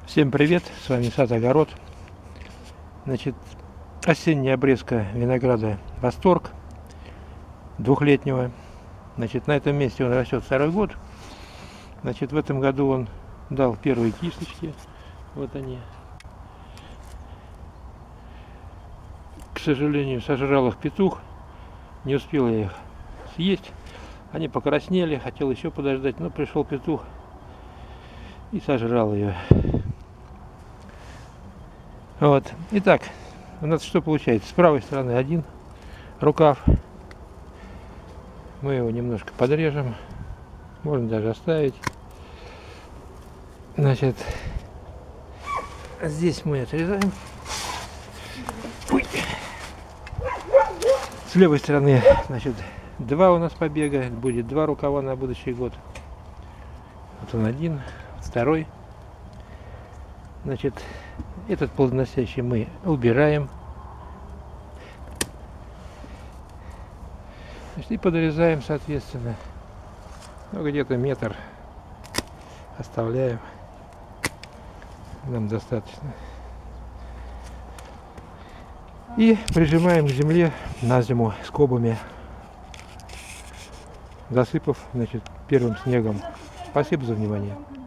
Всем привет, с вами Сад Огород. Значит, осенняя обрезка винограда Восторг двухлетнего. Значит, на этом месте он растет второй год. Значит, в этом году он дал первые кисточки. Вот они. К сожалению, сожрал их петух. Не успел я их съесть. Они покраснели, хотел еще подождать, но пришел петух и сожрал ее. Вот. Итак, у нас что получается? С правой стороны один рукав. Мы его немножко подрежем. Можно даже оставить. Значит, здесь мы отрезаем. Ой. С левой стороны, значит, два у нас побега. Будет два рукава на будущий год. Вот он один, второй. Значит, этот плодоносящий мы убираем. Значит, и подрезаем, соответственно. Ну, где-то метр оставляем. Нам достаточно. И прижимаем к земле на зиму скобами, засыпав, значит, первым снегом. Спасибо за внимание.